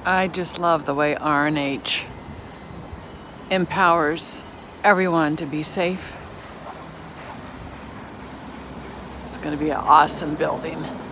I just love the way R&H empowers everyone to be safe. It's going to be an awesome building.